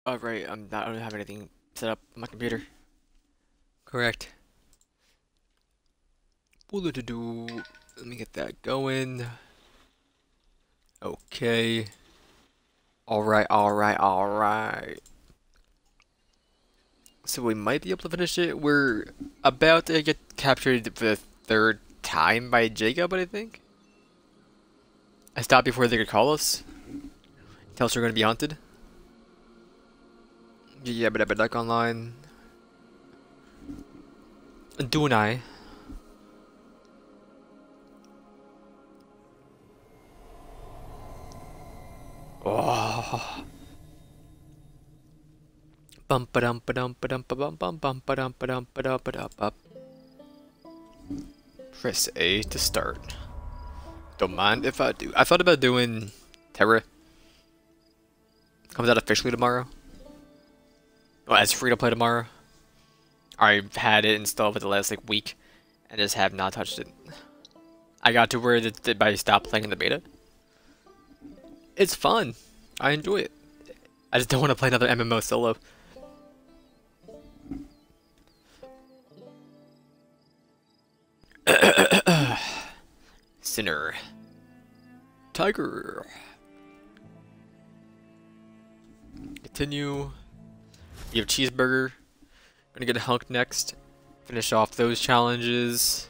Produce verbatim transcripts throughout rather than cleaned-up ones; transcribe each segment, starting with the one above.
Oh, right. I'm not, I don't have anything set up on my computer. Correct. Let me get that going. Okay. Alright, alright, alright. So we might be able to finish it. We're about to get captured for the third time by Jacob, I think. I stopped before they could call us. Tell us we're going to be hunted. Yeah, but I bet like online. Dunai. Oh. Bum ba dum ba dum ba dum ba bum bum bum ba dum ba dum ba dum ba dum ba. Press A to start. Don't mind if I do. I thought about doing Terra. Comes out officially tomorrow. Well, it's free to play tomorrow. I've had it installed for the last like week, and just have not touched it. I got to where the, the, I stopped playing in the beta. It's fun. I enjoy it. I just don't want to play another M M O solo. Sinner. Tiger. Continue. You have cheeseburger. Gonna get a hunk next. Finish off those challenges.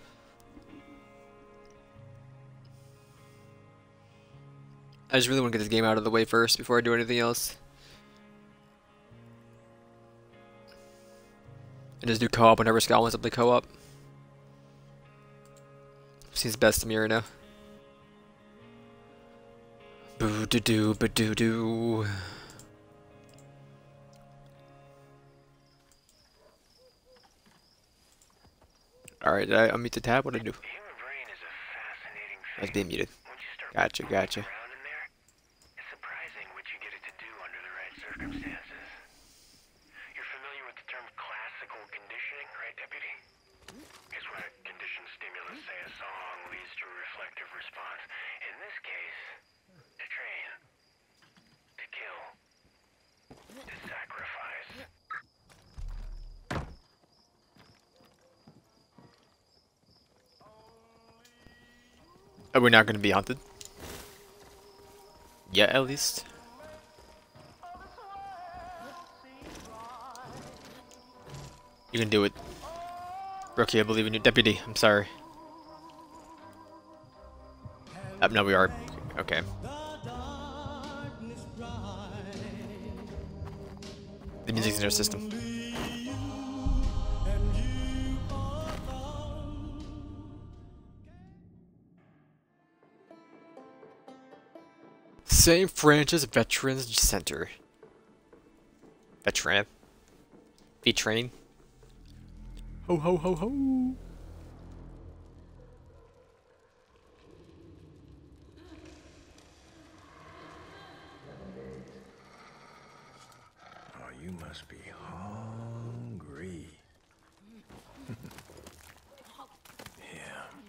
I just really want to get this game out of the way first before I do anything else. And just do co-op whenever Scott wants to play co-op. Seems best to me right now. Boo doo doo ba doo doo. Alright, did I unmute the tab? What did I do? I was being muted. Gotcha, gotcha. You're familiar with the term classical conditioning, right, Deputy? It's when a conditioned stimulus, say a song, leads to a reflective response. In this case, to train, to kill, to sacrifice. Are we not going to be hunted? Yeah, at least. You can do it. Rookie, I believe in you. Deputy, I'm sorry. Uh, no, we are. Okay. The music's in our system. Saint Francis Veterans Center. Veteran. V-Train. Ho ho ho ho. Oh, you must be hungry. Yeah.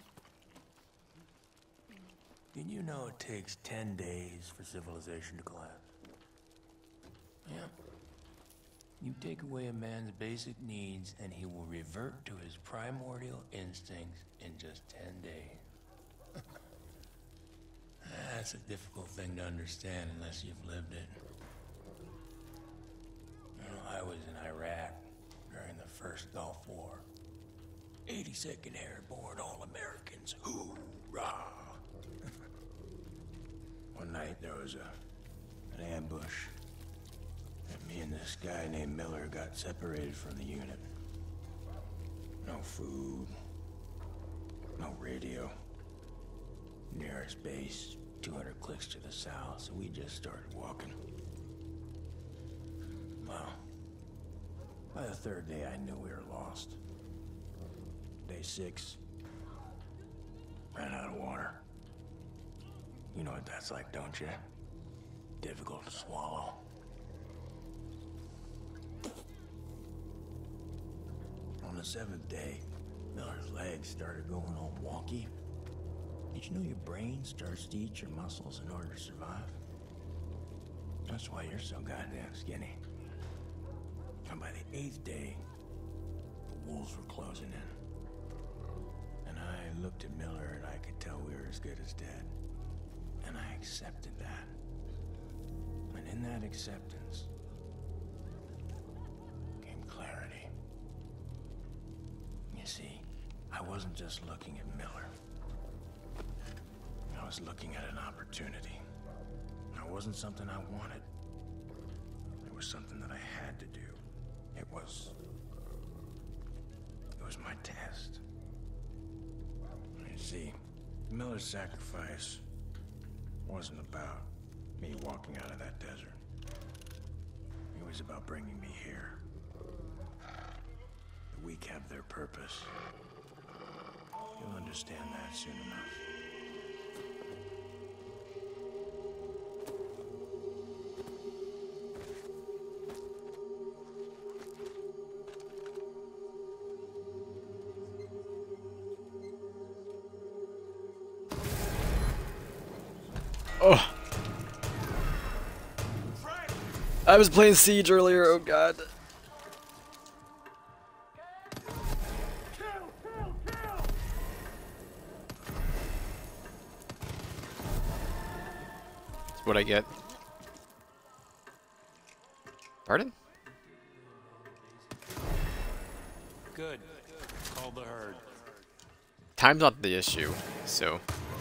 Did you know it takes ten days for civilization to collapse? Yeah. You take away a man's basic needs and he will revert to his primordial instincts in just ten days. That's a difficult thing to understand unless you've lived it. You know, I was in Iraq during the first Gulf War. eighty-second Airborne All-Americans. Hoorah! One night there was a, an ambush. And me and this guy named Miller got separated from the unit. No food. No radio. Nearest base, two hundred clicks to the south, so we just started walking. Well, by the third day I knew we were lost. Day six, ran out of water. You know what that's like, don't you? Difficult to swallow. On the seventh day, Miller's legs started going all wonky. Did you know your brain starts to eat your muscles in order to survive? That's why you're so goddamn skinny. And by the eighth day, the wolves were closing in. And I looked at Miller and I could tell we were as good as dead. And I accepted that. And in that acceptance came clarity. You see, I wasn't just looking at Miller. I was looking at an opportunity. It wasn't something I wanted. It was something that I had to do. It was... It was my test. You see, Miller's sacrifice wasn't about me walking out of that desert. It was about bringing me here. The weak have their purpose. You'll understand that soon enough. Oh. I was playing Siege earlier, oh god. That's what I get. Pardon? Good. Call the herd. Time's not the issue, so...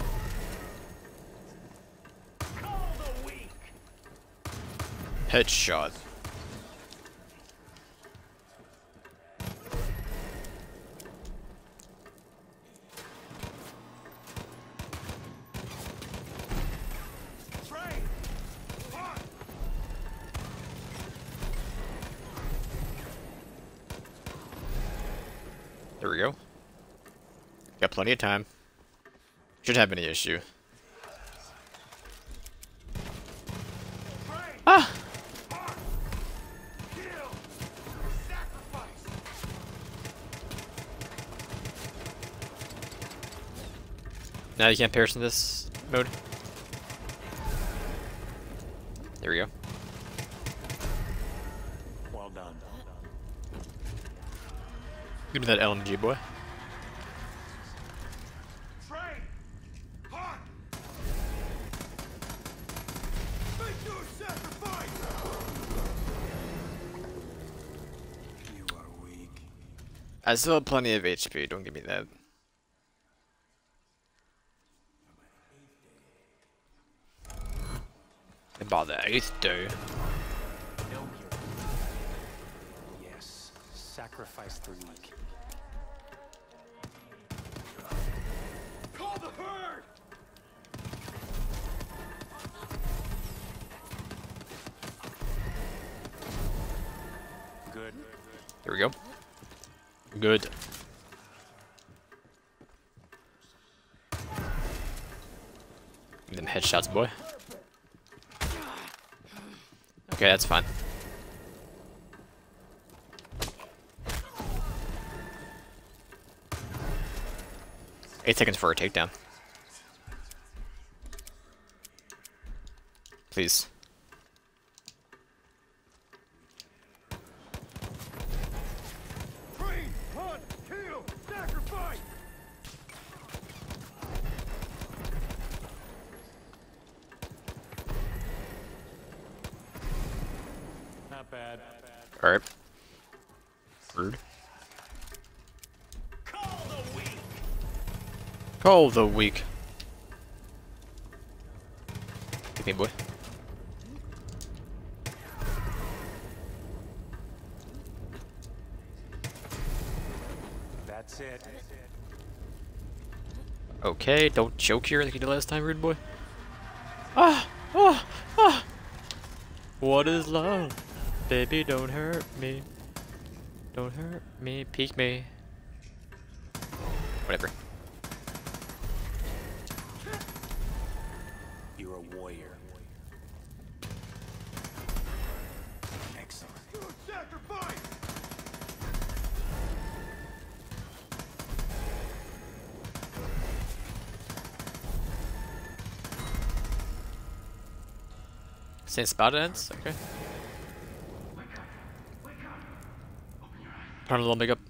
Headshot. There we go. Got plenty of time. Shouldn't have any issue. Ah! Now you can't pierce in this mode. There we go. Well done. Give me that L M G, boy. You are weak. I still have plenty of H P, don't give me that. About the eighth day. Yes. Sacrifice the weak. Call the herd! Good. There we go. Good. Give them headshots, boy. Okay, that's fine. Eight seconds for a takedown. Please. Train, hunt, kill, sacrifice! Not bad. Alright. Rude. Call the weak! Call the weak. Give me, boy. That's it. Okay, don't choke here like you did last time, rude boy. Ah! Ah! Ah! What is love? Baby, don't hurt me. Don't hurt me. Peek me. Whatever. You're a warrior. Excellent. Sacrifice! Same spot ends? Okay. Put on a little makeup.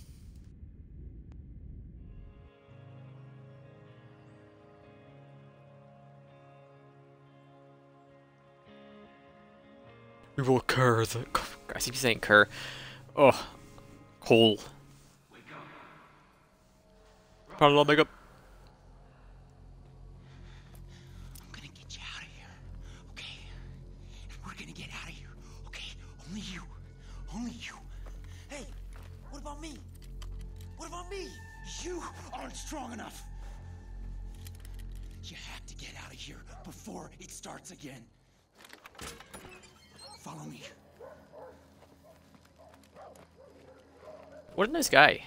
We will cur the. I keep saying cur. Oh, Cole. Put on a little makeup. I'm gonna get you out of here, okay? We're gonna get out of here, okay? Only you. Only you. Hey, what about me? What about me? You aren't strong enough. You have to get out of here before it starts again. Follow me. What a nice guy.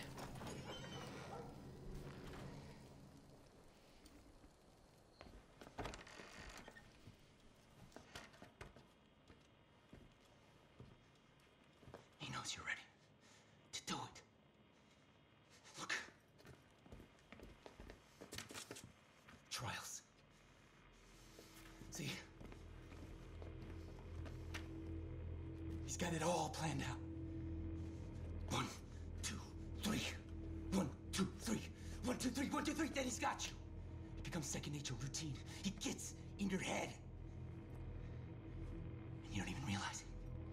He knows you're ready to do it. Look. Trials. See? He's got it all planned out. One, two, three. One, two, three. One, two, three. One, two, three. Then he's got you. It becomes second nature, routine. He gets in your head. And you don't even realize it.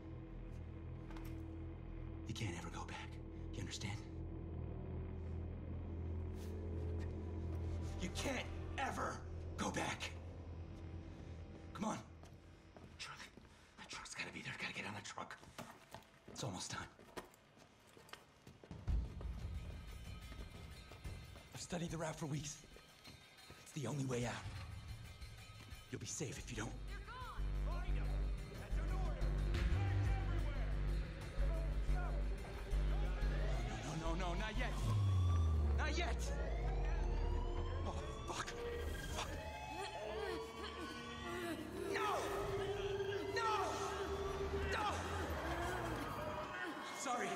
You can't ever go back. You understand? You can't ever go back. Come on. Truck. That truck's gotta be there. Gotta get on the truck. It's almost time. I've studied the route for weeks. It's the only way out. You'll be safe if you don't. No, no, no, not yet. Not yet. Oh, fuck. Fuck. No! No! No! Sorry.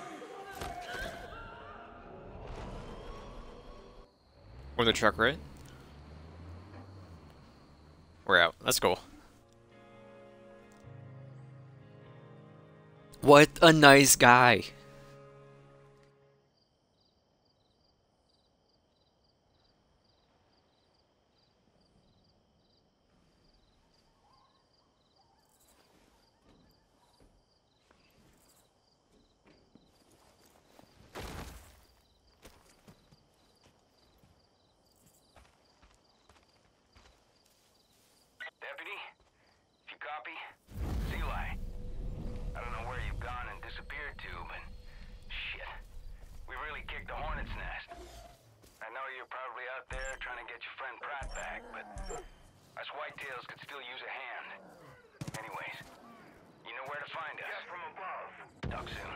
We're in the truck, right? We're out. Let's go. What a nice guy. Deputy, if you copy, Seeley. I don't know where you've gone and disappeared to, but shit. We really kicked the hornet's nest. I know you're probably out there trying to get your friend Pratt back, but us whitetails could still use a hand. Anyways, you know where to find us. Yes, from above. Talk soon.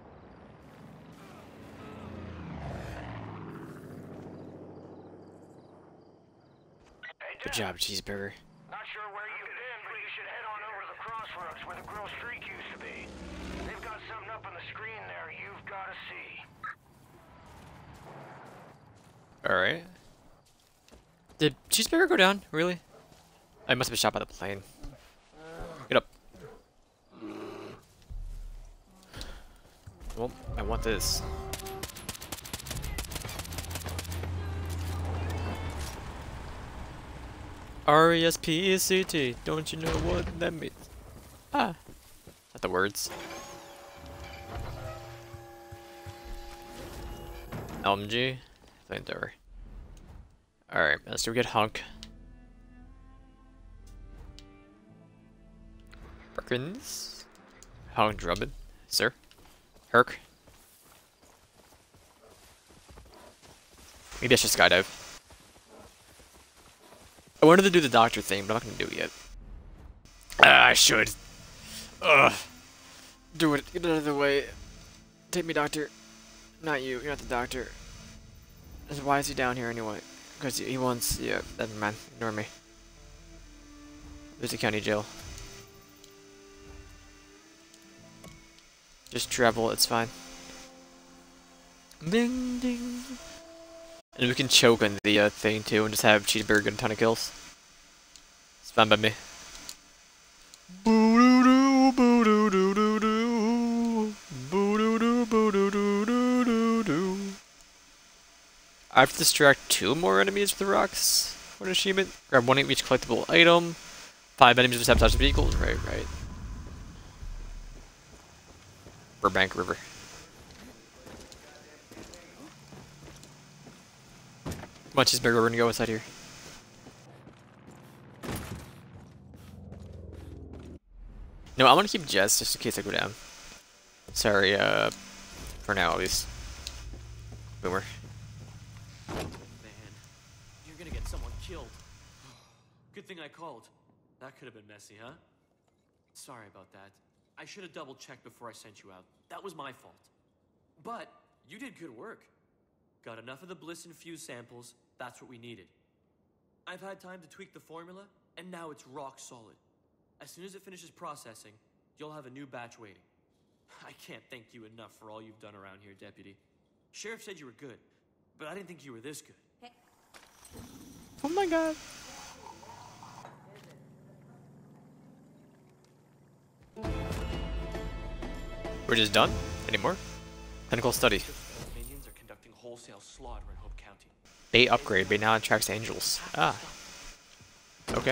Good job, Cheeseburger. Not sure where you've been, but you should head on over to the crossroads where the Grill Streak used to be. They've got something up on the screen there you've got to see. Alright. Did Cheeseburger go down? Really? I must have been shot by the plane. Get up. Well, I want this. R E S P E C T. Don't you know what that means? Ah. Not the words. L M G. Flamethrower. Alright, let's go get Hunk. Perkins. Hunk Drummond. Sir. Herc. Maybe I should skydive. I wanted to do the doctor thing, but I'm not gonna do it yet. Ah, I should. Ugh. Do it. Get out of the way. Take me, doctor. Not you. You're not the doctor. Why is he down here anyway? Because he wants. Yeah, never mind. Ignore me. There's the county jail. Just travel. It's fine. Ding ding. And we can choke on the uh, thing too, and just have Cheeseburger get a ton of kills. It's fine by me. Boo doo doo, boo doo doo doo doo, boo doo doo, boo doo doo I have to distract two more enemies with the rocks. What achievement? Grab one of each collectible item. Five enemies with sabotage the vehicles. Right, right. Burbank River. Much is bigger. We're gonna go inside here. No, I'm gonna keep Jess just in case I go down. Sorry, uh, for now at least. Boomer. Man, you're gonna get someone killed. Good thing I called. That could have been messy, huh? Sorry about that. I should have double checked before I sent you out. That was my fault. But you did good work. Got enough of the Bliss infused samples. That's what we needed. I've had time to tweak the formula, and now it's rock solid. As soon as it finishes processing, you'll have a new batch waiting. I can't thank you enough for all you've done around here, Deputy. Sheriff said you were good, but I didn't think you were this good. Oh my god. We're just done? Any more? Clinical study. Minions are conducting wholesale slaughter in Hope County. Bait upgrade. Bait now attracts angels. Ah. Okay.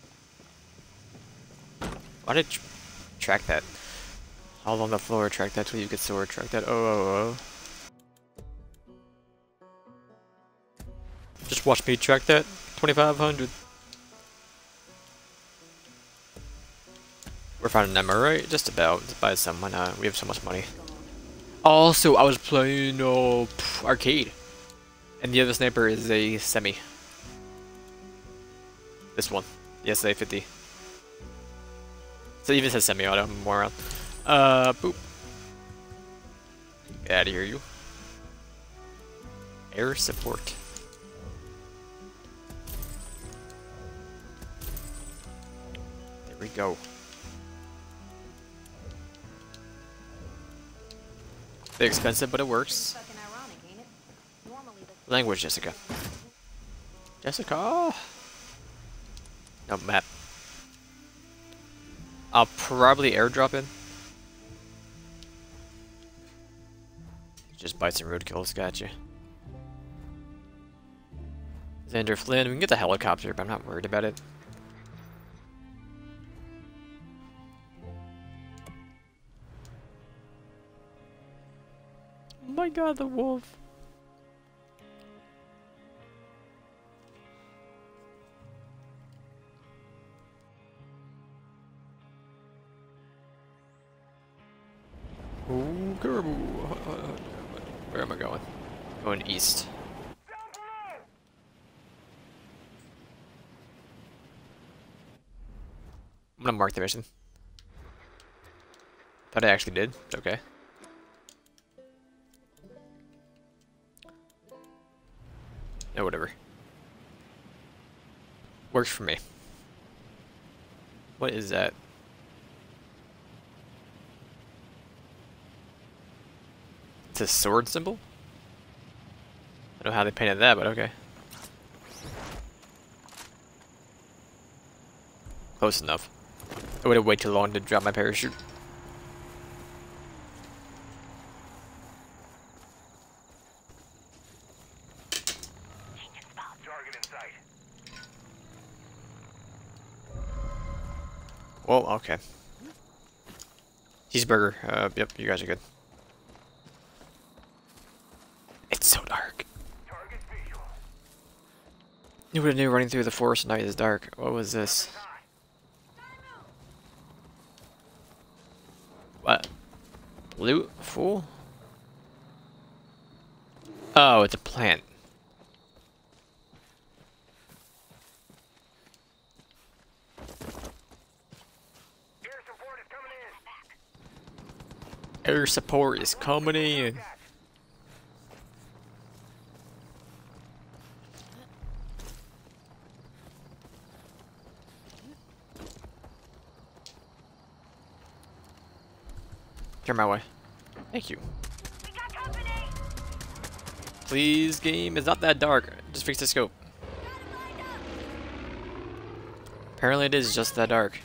Why did tr track that? All on the floor, track that till you get sword, track that. Oh, oh, oh. Just watch me track that. twenty-five hundred. We're finding them, right? Just about. Just buy some. Why not? We have so much money. Also, I was playing uh, pff, arcade. And the other sniper is a semi. This one. The S A fifty. So it even says semi-auto, moron. Uh, boop. Get out of here, you. Air support. There we go. Bit expensive, but it works. Language, Jessica. Jessica! No, map. I'll probably airdrop in. Just bites and roadkills, gotcha. Xander Flynn, we can get the helicopter, but I'm not worried about it. Oh my god, the wolf. Oh, caribou. Where am I going? Going east. I'm gonna mark the mission. Thought I actually did. Okay. No, whatever. Works for me. What is that? It's a sword symbol? I don't know how they painted that, but okay. Close enough. I would have waited too long to drop my parachute. Target in sight. Well, okay. Cheeseburger. Uh, yep, you guys are good. It's so dark. Target visual. You would have knew running through the forest at night is dark. What was this? What? Loot? Fool? Oh, it's a plant. Air support is coming in. Air support is coming in. Turn my way. Thank you. We got company. Please, game. It's not that dark. Just fix the scope. Apparently it is just that dark.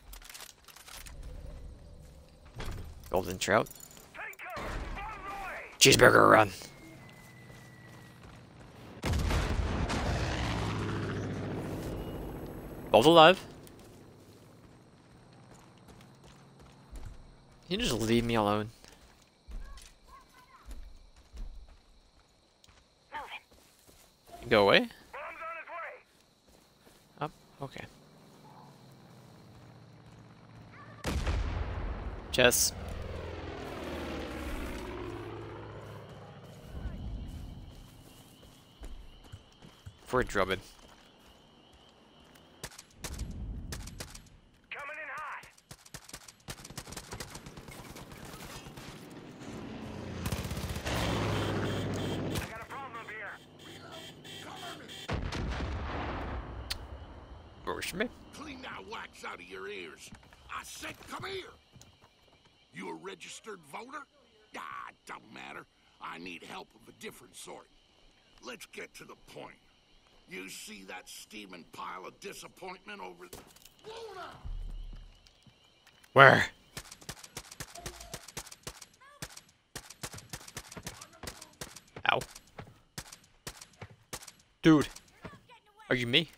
Golden trout. Take cover. On the way. Cheeseburger run. Both alive. Can you just leave me alone? Go away? Up? Okay. Jess. For Drummond. Coming in hot. I got a problem up here. Where's me? Clean that wax out of your ears. I said come here. You a registered voter? Ah, it don't matter. I need help of a different sort. Let's get to the point. You see that steaming pile of disappointment over there? Where? Ow. Dude. Are you me?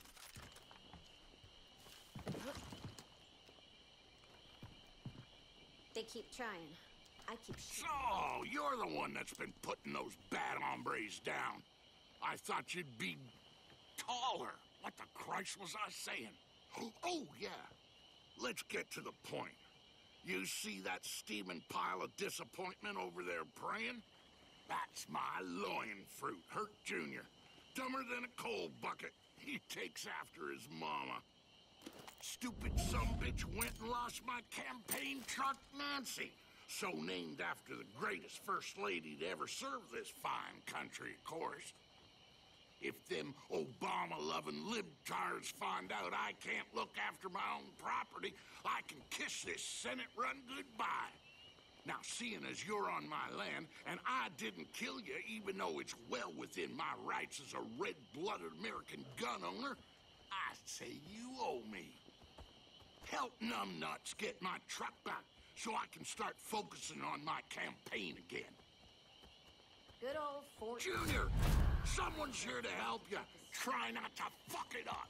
They keep trying. I keep shooting. So, you're the one that's been putting those bad hombres down. I thought you'd be taller. What the Christ was I saying? Oh, yeah. Let's get to the point. You see that steaming pile of disappointment over there praying? That's my loin fruit, Hurt Junior Dumber than a coal bucket. He takes after his mama. Stupid sumbitch went and lost my campaign truck, Nancy. So named after the greatest first lady to ever serve this fine country, of course. If them Obama-loving libtards find out I can't look after my own property, I can kiss this Senate run goodbye. Now, seeing as you're on my land, and I didn't kill you even though it's well within my rights as a red-blooded American gun owner, I say you owe me. Help numbnuts get my truck back so I can start focusing on my campaign again. Good old Fort Junior, someone's here to help you. Try not to fuck it up.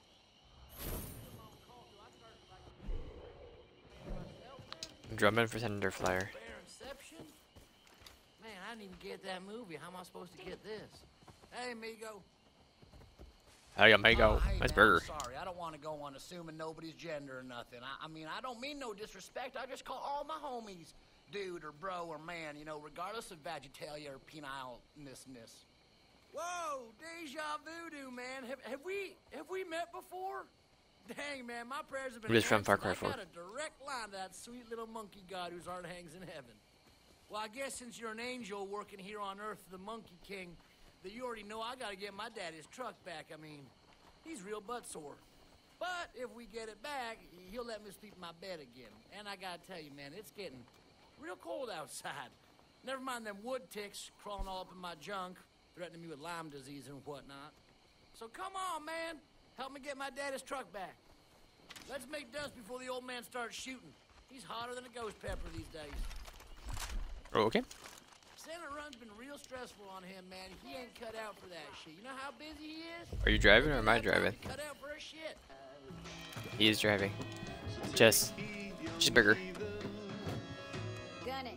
Drummond for Senator Flyer. Inception? Man, I didn't even get that movie. How am I supposed to get this? Hey, amigo. Hey, amigo. Oh, hey, Nice man, burger. I'm sorry, I don't want to go on assuming nobody's gender or nothing. I, I mean, I don't mean no disrespect. I just call all my homies dude or bro or man, you know, regardless of vegetalia or penileness. Whoa, deja voodoo, man. Have, have we have we met before? Dang, man, my prayers have been We're just from Far answered. Cry I four. got a direct line to that sweet little monkey god whose heart hangs in heaven. Well, I guess since you're an angel working here on Earth, the Monkey King, that you already know I gotta get my daddy's truck back. I mean, he's real butt sore. But if we get it back, he'll let me sleep in my bed again. And I gotta tell you, man, it's getting real cold outside. Never mind them wood ticks crawling all up in my junk, threatening me with Lyme disease and whatnot. So come on, man. Help me get my daddy's truck back. Let's make dust before the old man starts shooting. He's hotter than a ghost pepper these days. Oh, okay. Senate run's been real stressful on him, man. He ain't cut out for that shit. You know how busy he is? Are you driving or am I He doesn't have driving? time to cut out for his shit. He is driving. Jess. Cheeseburger. Gun it.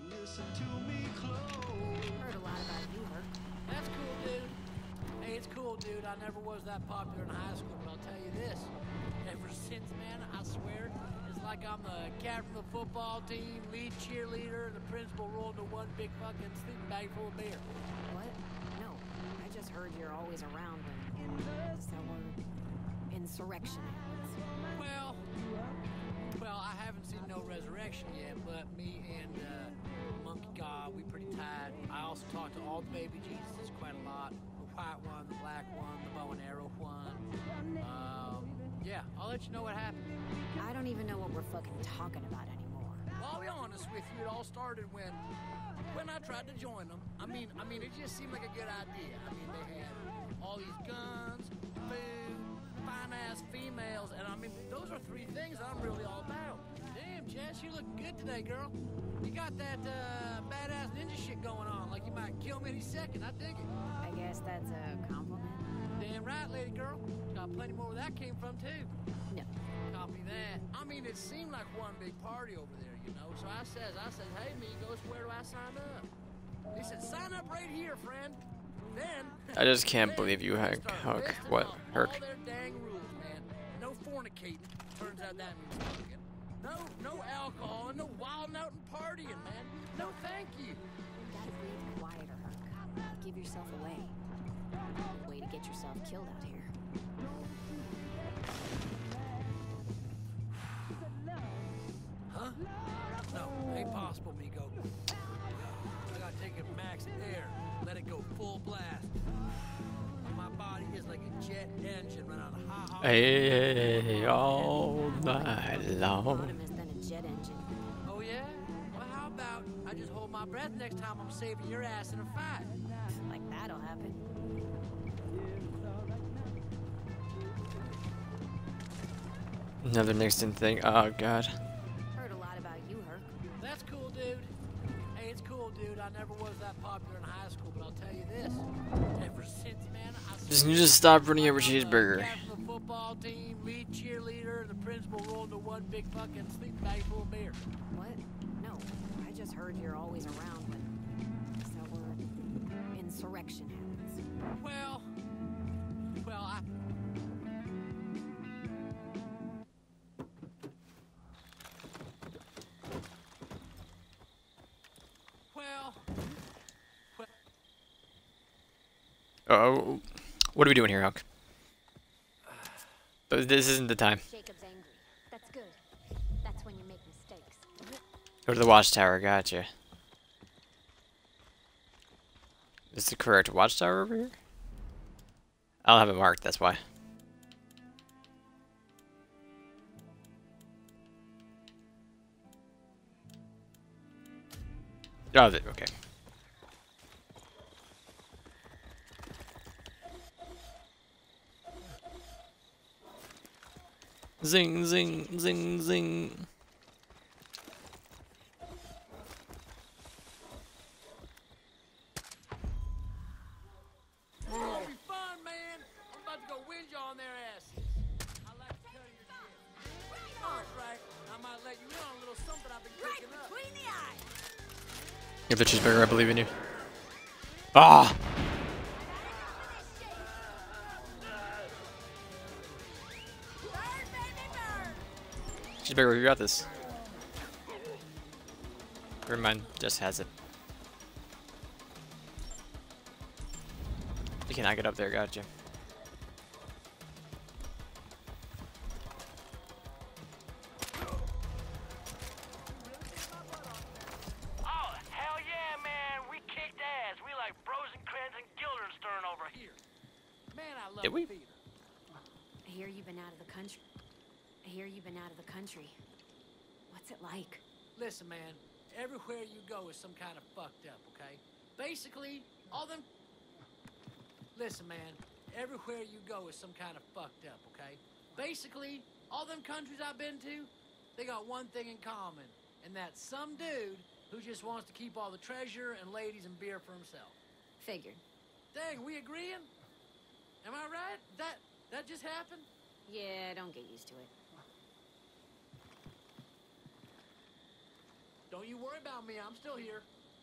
Heard a lot about you, Hurt. That's cool, dude. Hey, it's cool, dude. I never was that popular in high school, but I'll tell you this. Ever since, man, I swear, it's like I'm the captain of the football team, lead cheerleader, and the principal rolled into one big fucking sleeping bag full of beer. What? No. I just heard you're always around when someone insurrection happens. Well, well, I haven't seen no resurrection yet, but me and uh, Monkey God, we pretty tight. I also talked to all the baby Jesuses quite a lot. The white one, the black one, the bow and arrow one. Um, yeah, I'll let you know what happened. I don't even know what we're fucking talking about anymore. Well, I'll be honest with you, it all started when when I tried to join them. I mean, I mean, it just seemed like a good idea. I mean, they had all these guns, food, fine-ass females, and I mean, those are three things I'm really all about. Damn, Jess, guess you're looking good today, girl. You got that uh, badass ninja shit going on, like you might kill me any second. I dig it. I guess that's a compliment. Damn right, lady girl. Got plenty more where that came from, too. No. Copy that. I mean, it seemed like one big party over there, you know? So I says, I said, hey, amigos, where do I sign up? They said, sign up right here, friend. Then... I just can't then believe you, they Hank. started Hunk. listing What? off Herc? all their dang rules, man. No fornicating. Turns out that means fucking. No, no alcohol and no wild out and partying, man. No, thank you. You gotta breathe quieter, Herc. Give yourself away. Way to get yourself killed out here. Huh? No, ain't possible, Migo. I gotta take it max air, let it go full blast. My body is like a jet engine running on a high, high. Hey, all night long. Autonomous than a jet engine. Oh yeah? Well, how about I just hold my breath next time I'm saving your ass in a fight? Like that'll happen. Another Nixon thing. Oh god. Heard a lot about you, Herc. That's cool, dude. Hey, it's cool, dude. I never was that popular in high school, but I'll tell you this. Ever since, man, I Just need to stop running over cheeseburger. captain of the football team, lead cheerleader, and the principal rolled into one big fucking sleeping bag full of beer. What? No. I just heard you're always around when sour insurrection happens. Well, well, I... Well, well, Oh, what are we doing here, Hunk? But this isn't the time. Jacob's angry. That's good. That's when you make mistakes. Go to the watchtower. Gotcha. Is the correct watchtower over here? I don't have it marked. That's why. Oh, th- okay. Zing, zing, zing, zing. it's gonna be fun, man. I'm about to go whinge on their asses. I like to tell you this. That's right. I might let you in on a little something I've been cooking up. Between the eyes. Give the cheeseburger, I believe in you. Ah! Cheeseburger, you got this. Never mind, just has it. You cannot get up there, gotcha. Oh, hell yeah, man. We kicked ass. We like Rosencrantz and Guildenstern over here. Man, I love Did we? the theater. I hear you've been out of the country. I hear you've been out of the country. What's it like? Listen, man, everywhere you go is some kind of fucked up, okay? Basically, all them... Listen, man, everywhere you go is some kind of fucked up, okay? Basically, all them countries I've been to, they got one thing in common, and that's some dude who just wants to keep all the treasure and ladies and beer for himself. Figured. Dang, we agreeing? Am I right? That that just happened? Yeah, don't get used to it. Don't you worry about me, I'm still here.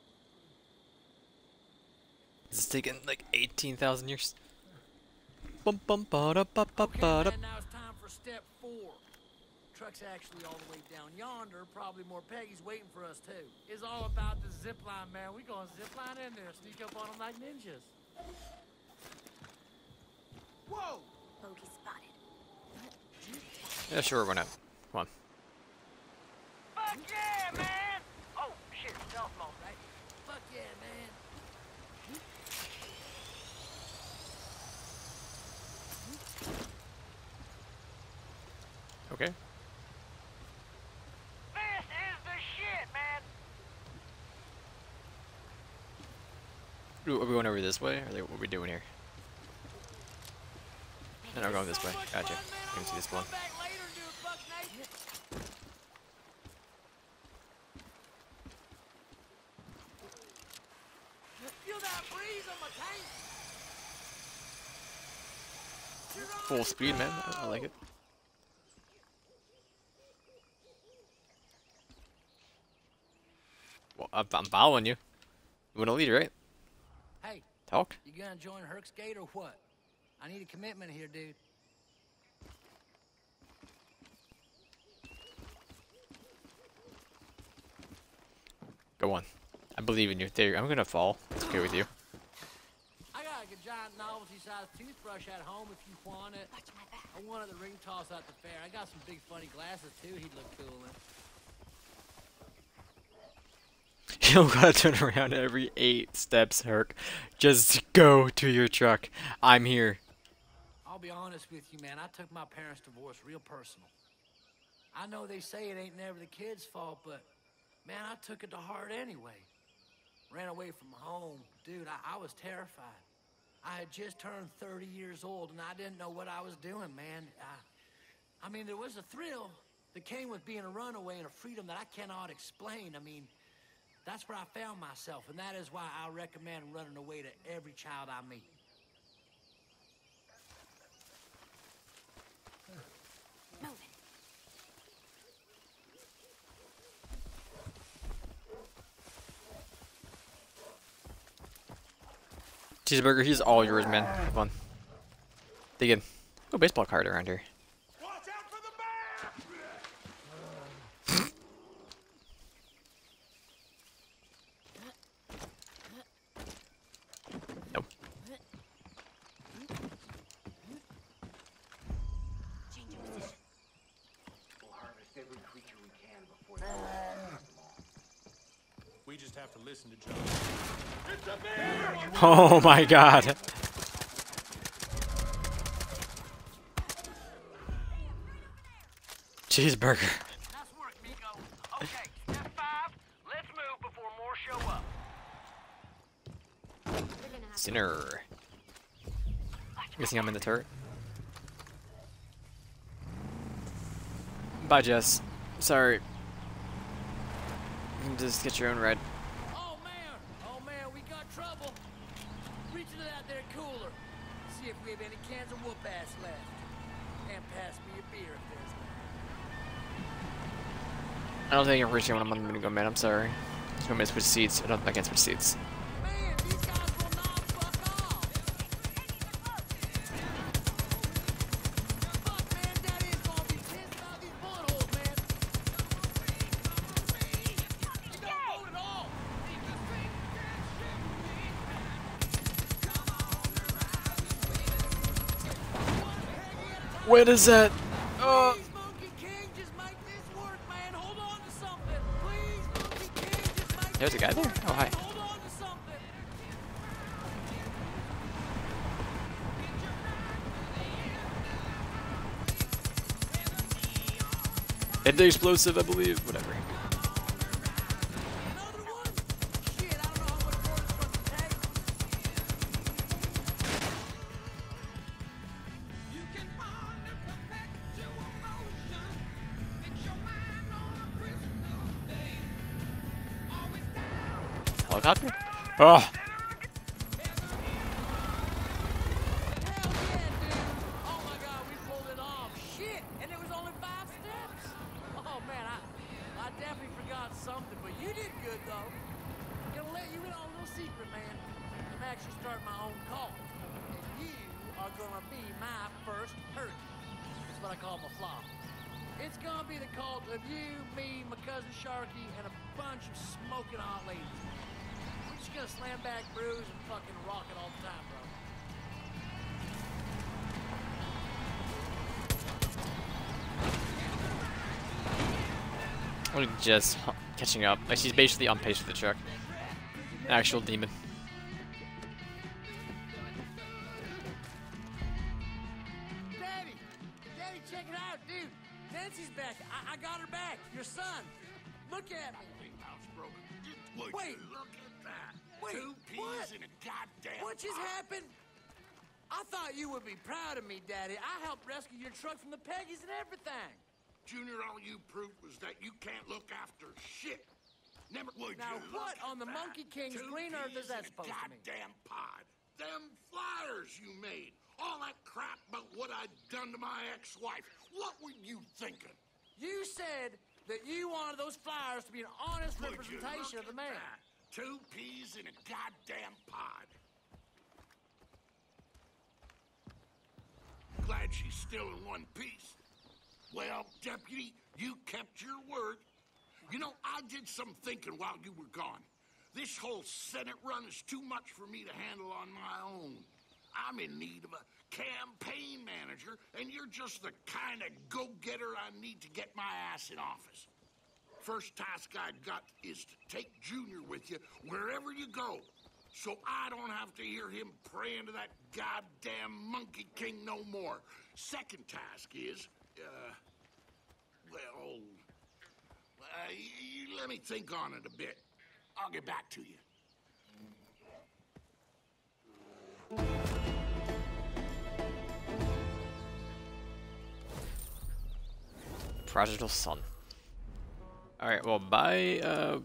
It's taken like eighteen thousand years. Bum bum ba da ba ba Okay, ba da. man, now it's time for step four. Truck's actually all the way down yonder. Probably more Peggy's waiting for us, too. It's all about the zip line, man. We gonna zip line in there, sneak up on them like ninjas. Whoa! Bogey spotted. Yeah, sure, why not? Come on. Fuck yeah, man! Oh, shit, stealth mode, right? Fuck yeah, man. Okay. This is the shit, man! Ooh, are we going over this way? Or like, what are we doing here? No, no, we're going this way. Gotcha. I can see this one. freeze on my tank. Full speed, man. I like it. Well, I'm I'm following you. You want to lead, right? Hey, Talk. you gonna join Herc's Gate or what? I need a commitment here, dude. Go on. I believe in you. There, I'm gonna fall. It's okay with you. I got like a giant novelty-sized toothbrush at home if you want it. I wanted the ring toss out the fair. I got some big funny glasses too. He'd look cool in. You don't gotta turn around every eight steps, Herc. Just go to your truck. I'm here. I'll be honest with you, man. I took my parents' divorce real personal. I know they say it ain't never the kid's fault, but man, I took it to heart anyway. Ran away from home. Dude, I, I was terrified. I had just turned thirty years old, and I didn't know what I was doing, man. I, I mean, there was a thrill that came with being a runaway and a freedom that I cannot explain. I mean, that's where I found myself, and that is why I recommend running away to every child I meet. Move it. Cheeseburger, he's all yours, man. Have fun. Dig in. Oh, baseball card around here. Watch out for the bear! Nope. Change your position. We'll harvest every creature we can before they all. We just have to listen to John. It's a bear! Oh my god. Cheeseburger. Nice work, Miko. Okay, step five. Let's move before more show up. We're gonna have Sinner. Guessing I'm in the turret. Bye, Jess. Sorry. You can just get your own ride. Oh man, oh man, we got trouble. Reach into that there cooler. See if we have any cans of whoop ass left. And pass me a beer if there's none. I don't think I'm reaching when I'm gonna go, man. I'm sorry. Just gonna switch seats. I don't think I can switch seats. Man, these guys will not fuck off. Fuck, man, Daddy is gonna be pissed about these bullet holes, man. You don't vote at all. What is that? Oh. Please, Monkey King, just make this work, man. Hold on to something. Please, Monkey King, just make There's a this guy there? work, Oh, hi. man. Hold on to something. Hit the explosive, I believe. Whatever. Another one? Shit, I don't know how much more it's going to take. Helicopter? Oh. Hell yeah, dude. Oh my god, we pulled it off. Shit, and it was only five steps. Oh man, I, I definitely forgot something, but you did good though. Gonna let you in on a little secret, man. I'm actually starting my own cult. And you are gonna be my first Herc. That's what I call my flop. It's gonna be the cult of you, me, my cousin Sharky, and a bunch of smoking hot ladies. We're just gonna slam back brews and fucking rock it all the time, bro. We're just hu- catching up. Like, she's basically on pace with the truck. Actual demon. Daddy! Daddy, check it out, dude! Nancy's back. I, I got her back. Your son. Look at me. House broken. Would Wait. you look at that? Wait, Two peas what? in a goddamn What just pot. happened? I thought you would be proud of me, Daddy. I helped rescue your truck from the Peggies and everything. Junior, all you proved was that you can't look after shit. Never would Now, you what look on the at Monkey that? King's Two green earth is peas that in a supposed to mean? goddamn pod. Them flyers you made. All that crap about what I'd done to my ex-wife. What were you thinking? You said that you wanted those flyers to be an honest Would you representation look of the at man. that? Two peas in a goddamn pod. Glad she's still in one piece. Well, Deputy, you kept your word. You know, I did some thinking while you were gone. This whole Senate run is too much for me to handle on my own. I'm in need of a campaign manager, and you're just the kind of go-getter I need to get my ass in office. First task I got is to take Junior with you wherever you go, so I don't have to hear him praying to that goddamn Monkey King no more. Second task is, uh, well, uh, y- let me think on it a bit. I'll get back to you. Prodigal son. Alright, well, bye, uh...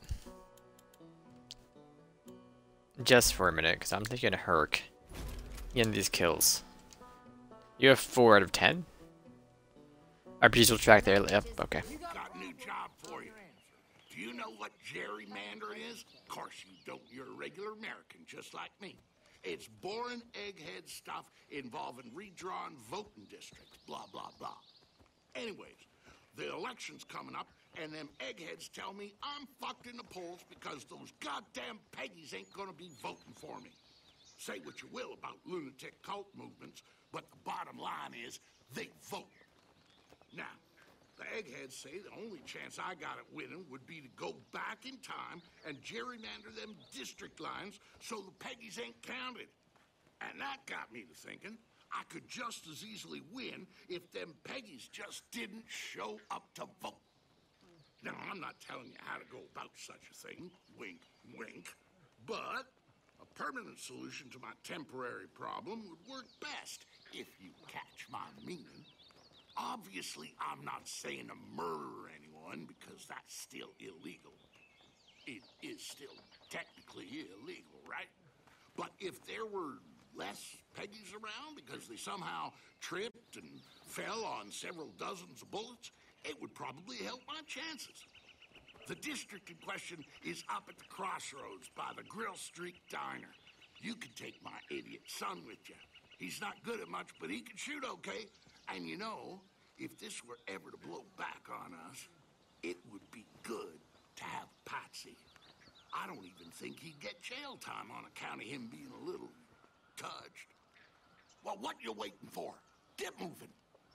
just for a minute, because I'm thinking Herc. Getting these kills. You have four out of ten? R P Gs will track there. Yep, okay. Got a new job for you. Do you know what gerrymandering is? Of course you don't. You're a regular American, just like me. It's boring egghead stuff involving redrawn voting districts, blah, blah, blah. Anyways, the election's coming up, and them eggheads tell me I'm fucked in the polls because those goddamn Peggies ain't gonna be voting for me. Say what you will about lunatic cult movements, but the bottom line is they vote. Now, the eggheads say the only chance I got at winning would be to go back in time and gerrymander them district lines so the Peggies ain't counted. And that got me to thinking I could just as easily win if them Peggies just didn't show up to vote. Now, I'm not telling you how to go about such a thing, wink, wink, but a permanent solution to my temporary problem would work best, if you catch my meaning. Obviously, I'm not saying to murder anyone because that's still illegal. It is still technically illegal, right? But if there were less Peggies around because they somehow tripped and fell on several dozens of bullets, it would probably help my chances. The district in question is up at the crossroads by the Grill Street Diner. You can take my idiot son with you. He's not good at much, but he can shoot okay. And you know, if this were ever to blow back on us, it would be good to have Patsy. I don't even think he'd get jail time on account of him being a little touched. Well, what you waiting for? Get moving.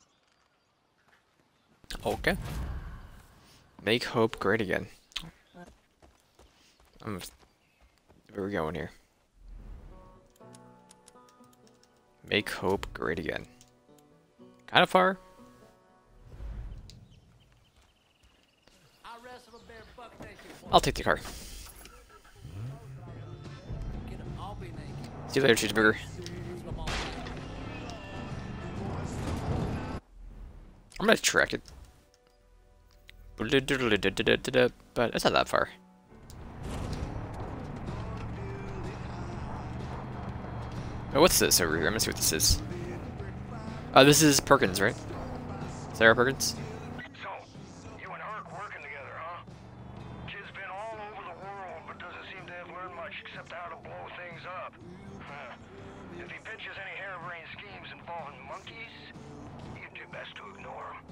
Okay. Make hope great again. I'm, where are we going here? Make hope great again. Kind of far. I wrestle a bear buck naked. I'll take the car. Get him. I'll be naked. See you later, cheeseburger. I'm gonna track it. But it's not that far. Oh, what's this over here? I'm gonna see what this is. Oh, this is Perkins, right? Sarah Perkins? So, you and Herc working together, huh? Kid's been all over the world, but doesn't seem to have learned much except how to blow things up. Huh. If he pitches any harebrained schemes involving monkeys, you'd do best to ignore him.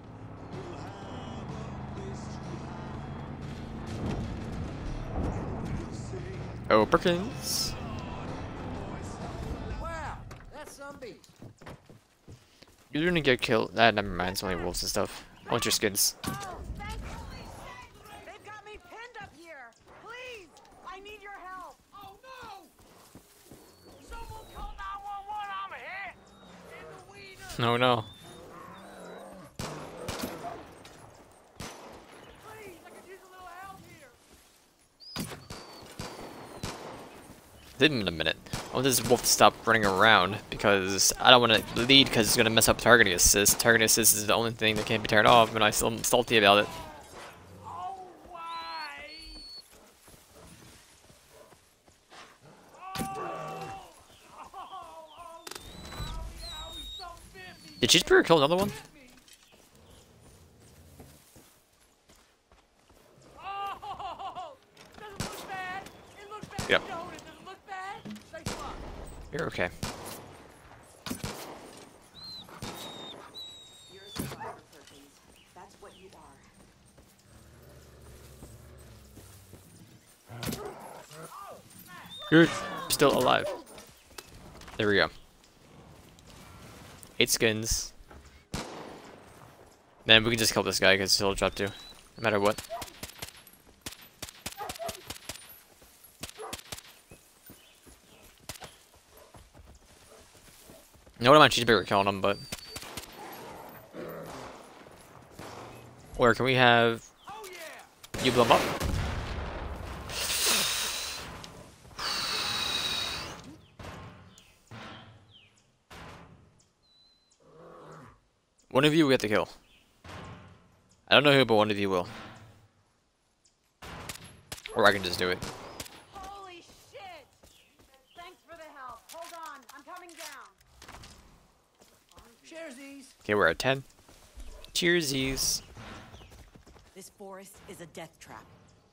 Oh, Perkins. Wow, that's some beat. You're gonna get killed. Ah, never mind. It's only wolves and stuff. I want your skins. Oh, thank you. They've got me pinned up here. Please, I need your help. Oh no! Someone call nine one one. I'm hit. In the wiener. No, no. Please, I could use a little help here. Didn't in a minute. I want this wolf to stop running around because I don't want to lead because it's going to mess up targeting assist. Targeting assist is the only thing that can't be turned off, and I'm still salty about it. Oh, why? Did Cheeseburger kill another one? Oh, doesn't look bad. It looks bad. Yep. Don't it? Doesn't look bad. Thanks a lot. You're okay. You're a survivor, Perkins. That's what you are. You're still alive. There we go. Eight skins. Then we can just kill this guy because he'll drop two. No matter what. I wouldn't mind Cheeseburger killing him, but... Or can we have... You blow him up? One of you we have to kill. I don't know who, but one of you will. Or I can just do it. Holy shit! Thanks for the help. Hold on, I'm coming down. Cheersies. Okay, we're at ten. Cheersies. This forest is a death trap.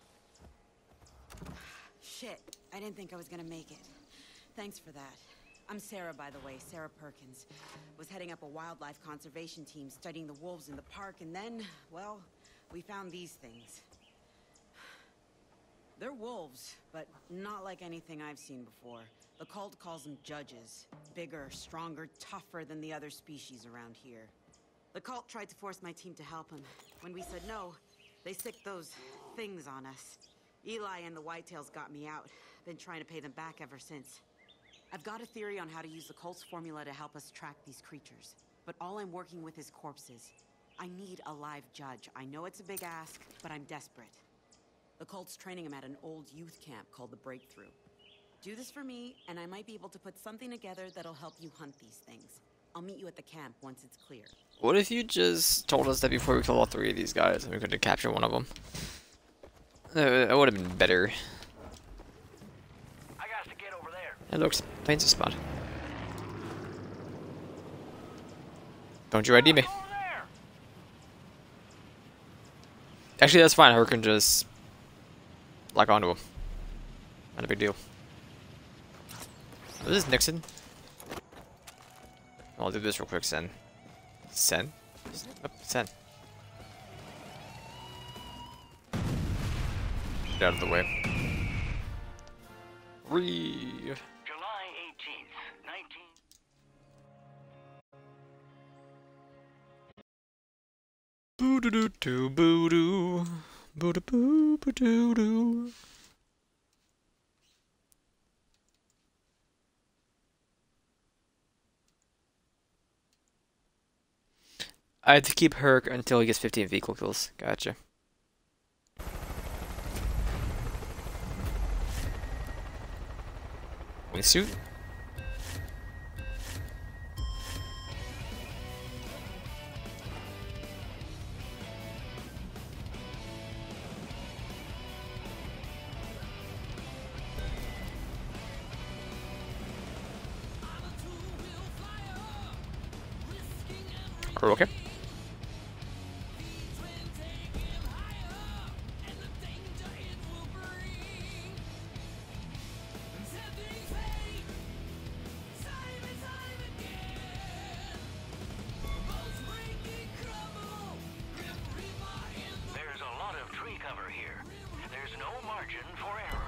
Shit, I didn't think I was gonna make it. Thanks for that. I'm Sarah, by the way, Sarah Perkins. Was heading up a wildlife conservation team studying the wolves in the park, and then, well, we found these things. They're wolves, but not like anything I've seen before. The cult calls them judges. Bigger, stronger, tougher than the other species around here. The cult tried to force my team to help them. When we said no, they sicked those things on us. Eli and the Whitetails got me out. Been trying to pay them back ever since. I've got a theory on how to use the cult's formula to help us track these creatures. But all I'm working with is corpses. I need a live judge. I know it's a big ask, but I'm desperate. The cult's training him at an old youth camp called the Breakthrough. Do this for me, and I might be able to put something together that'll help you hunt these things. I'll meet you at the camp once it's clear. What if you just told us that before we kill all three of these guys and we could have captured one of them? Uh, that would have been better. I got to get over there. It looks plains a spot. Don't you I D me. Actually, that's fine. Her can just lock onto him. Not a big deal. This is Nixon. I'll do this real quick, Sen. Sen? Oh, Sen. Get out of the way. Re. July eighteenth, nineteen... Boo doo doo doo boo doo. Boo doo boo boo doo doo. I have to keep Herc until he gets fifteen vehicle kills. Gotcha. Wingsuit? Are we okay? There's a lot of tree cover here. There's no margin for error.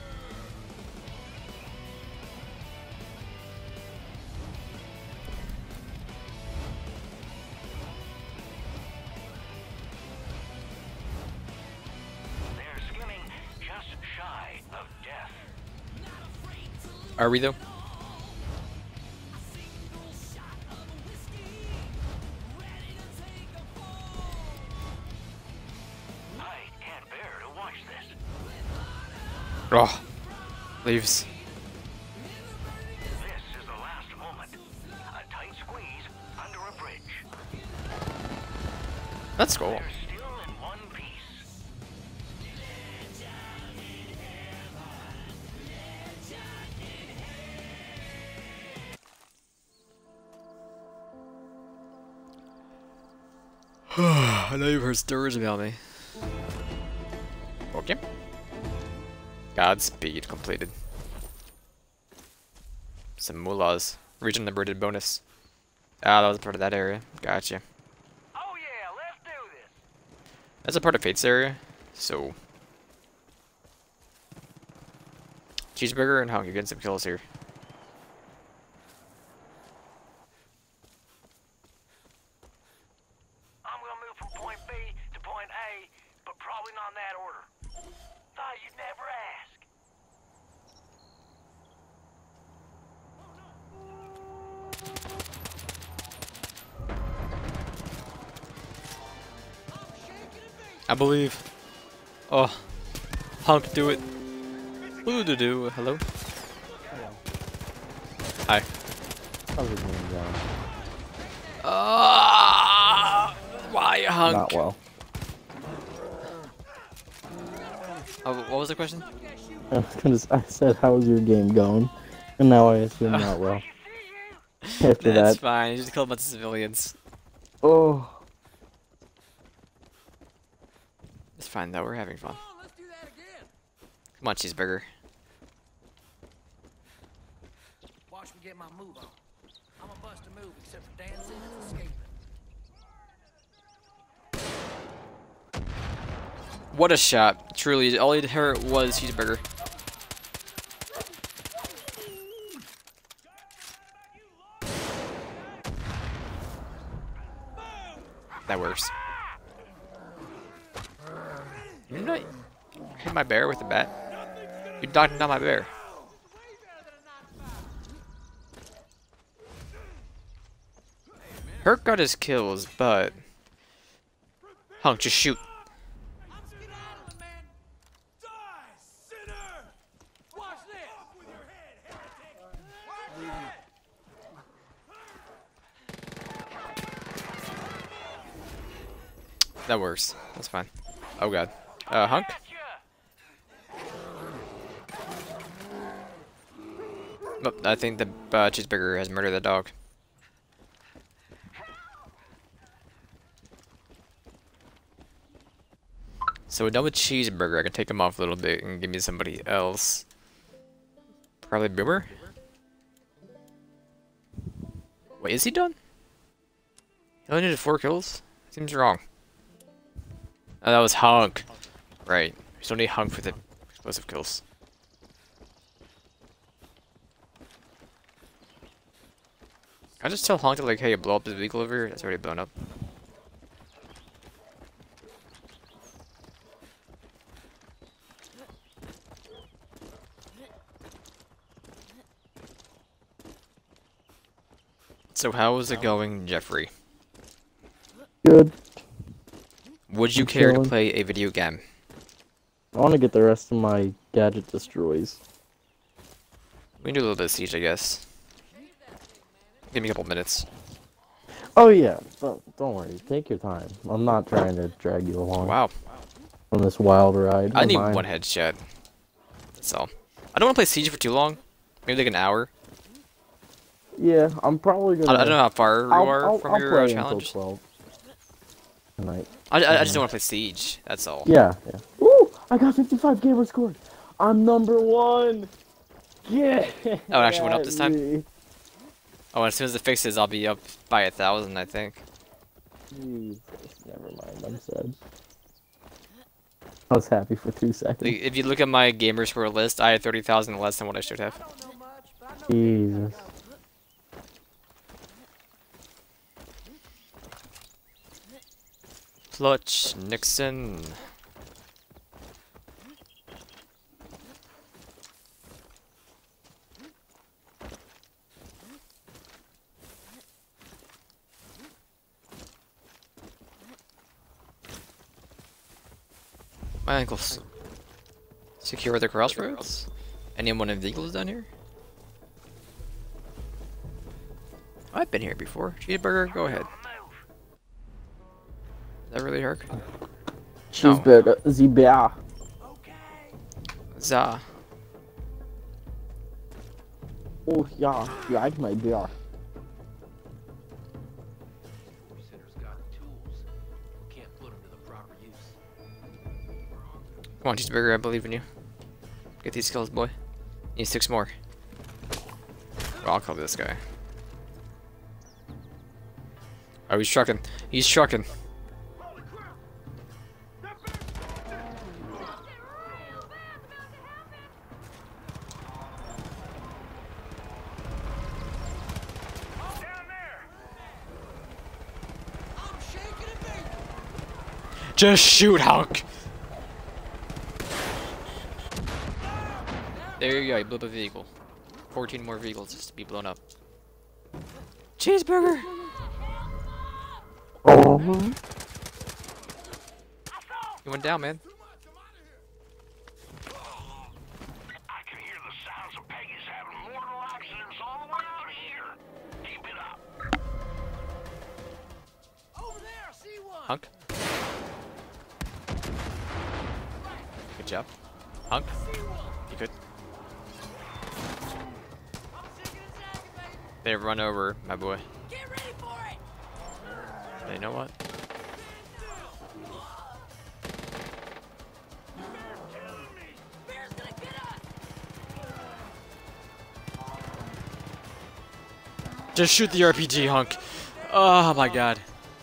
They're skimming just shy of death. Are we though? I can't bear to watch this. Oh, leaves. This is the last moment. A tight squeeze under a bridge. That's cool. They're still in one piece. I know you've heard stories about me. Okay. Godspeed completed. Some mullahs. Region liberated bonus. Ah, that was part of that area. Gotcha. Oh yeah, let's do this. That's a part of Fate's area, so... Cheeseburger and Hunk, you're getting some kills here. I'm gonna move from point B to point A, but probably not in that order. Thought you'd never ask. I believe. Oh. Hunk, do it. Ooh, do do. Hello? Hi. How's it going, John? Uh, why, Hunk? Not well. Oh, what was the question? I, was gonna, I said, how's your game going? And now I assume not well. After That's that. fine. You just killed a bunch of civilians. Oh. It's fine though. We're having fun. Come on, cheeseburger. Watch me get my move on. I'm a bust a move except for dancing and escaping. What a shot! Truly, all he heard was cheeseburger. That works. You not hit my bear with a bat? You knocked down my bear. Hurt got his kills, but Hunk, just shoot. That works. That's fine. Oh god. Uh, Hunk? Oh, I think the uh, cheeseburger has murdered the dog. So we're done with cheeseburger. I can take him off a little bit and give me somebody else. Probably Boomer? Wait, is he done? He only needed four kills? Seems wrong. Oh, that was Hunk. Right. There's only Hunk for the explosive kills. I just tell Hunk to like, hey, blow up the vehicle over here. That's already blown up. So how is it going, Jeffrey? Good. Would you I'm care chilling. to play a video game? I want to get the rest of my gadget destroys. We can do a little bit of Siege, I guess. Give me a couple minutes. Oh yeah, don't, don't worry. Take your time. I'm not trying to drag you along. Wow. On this wild ride. I Don't need mind. one headshot. That's all. I don't want to play Siege for too long. Maybe like an hour. Yeah, I'm probably gonna. I, I don't know how far you I'll, are I'll, from I'll your play uh, until challenge. twelve tonight. I, I, I just don't want to play Siege. That's all. Yeah, yeah. Ooh, I got fifty-five gamer score. I'm number one. Yeah. Oh, it actually went up this time? Oh, as soon as it fixes, I'll be up by a thousand, I think. Jesus, never mind. I'm sad. I was happy for two seconds. Like, if you look at my gamer score list, I had thirty thousand less than what I should have. Jesus. Clutch, Nixon. My ankles. Secure the crossroads? Anyone in vehicles down here? I've been here before. Cheeseburger, go ahead. Is that really Herc? Cheeseburger, the bear. Za. Oh yeah, you like my bear. Come on, Cheeseburger, I believe in you. Get these kills, boy. Need six more. Well, I'll cover this guy. Oh, he's trucking. He's trucking. Just shoot, Hunk! There you go, you blew up a vehicle. fourteen more vehicles just to be blown up. Cheeseburger! Oh. You went down, man. I can hear the sounds of Peggy's having mortal accidents all the way out here. Keep it up. Over there, I see one. Hunk? Good job. Hunk? You good? They run over, my boy. Get ready for it. You know what? Bear's gonna get us. Just shoot the R P G, Hunk. Oh my god.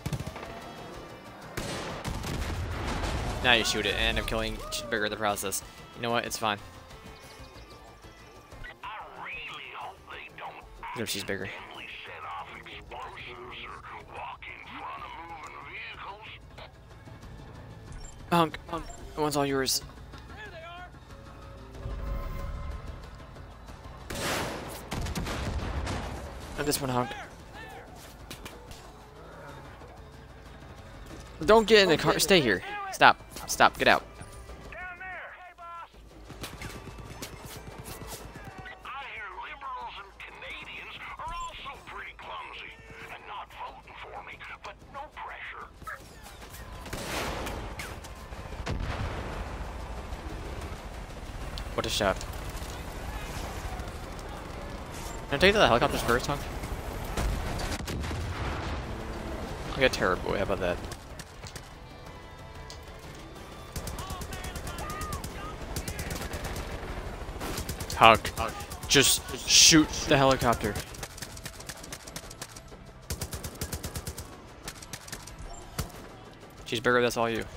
Now you shoot it and end up killing Cheeseburger in the process. You know what? It's fine. No, Cheeseburger. Hunk, Hunk, that one's all yours. And this one, Hunk. Don't get in the car. Stay here. Stop. Stop. Get out. What a shot. Can I take the helicopters first, Hunk? I got Terror Boy, how about that? Hunk. Just shoot the helicopter. Cheeseburger, that's all you.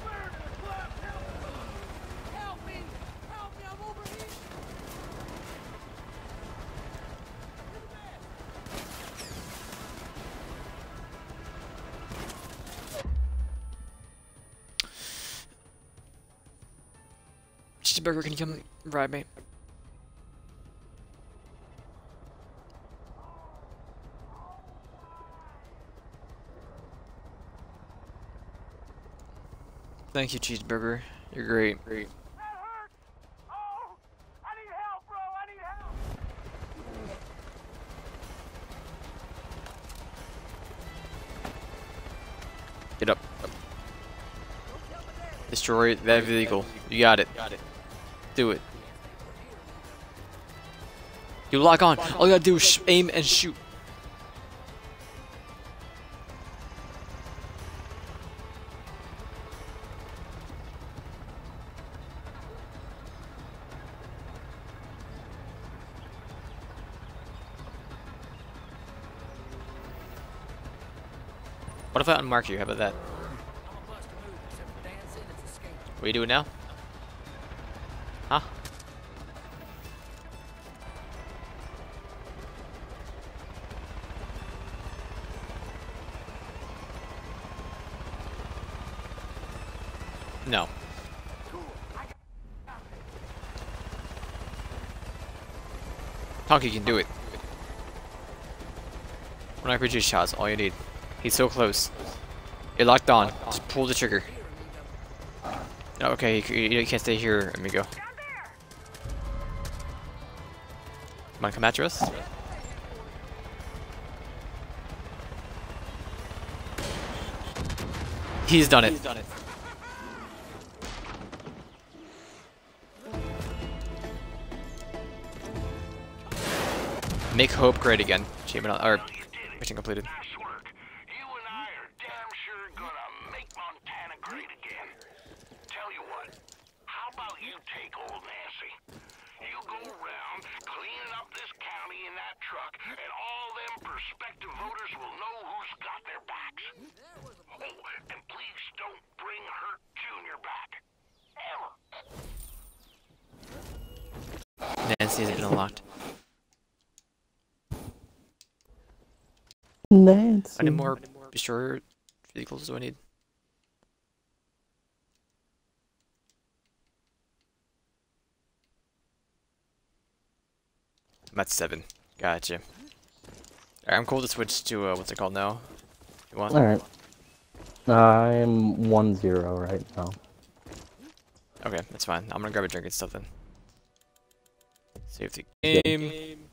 Cheeseburger, can you come ride me? Thank you, Cheeseburger. You're great. Great. Get up. Destroy that vehicle. You got it. Do it. You lock on. All you gotta do is sh aim and shoot. What if I unmark you? How about that? What are you doing now? Huh? No. Honky can do it. One R P G shots, all you need. He's so close. You're locked on. Just pull the trigger. Okay, you, you can't stay here, amigo. Come on, come after us. He's done it. He's done it. Make hope great again. Achievement, or mission completed. you take old Nancy? You go around cleaning up this county in that truck, and all them prospective voters will know who's got their backs. Oh, and please don't bring Hurt Junior back. Ever. Nancy has been unlocked. Nancy. Any more destroyer vehicles do I need? I'm at seven. Gotcha. Alright, I'm cool to switch to, uh, what's it called now? You want? Alright. I'm one zero right now. Okay, that's fine. I'm gonna grab a drink and stuff then. Save the game.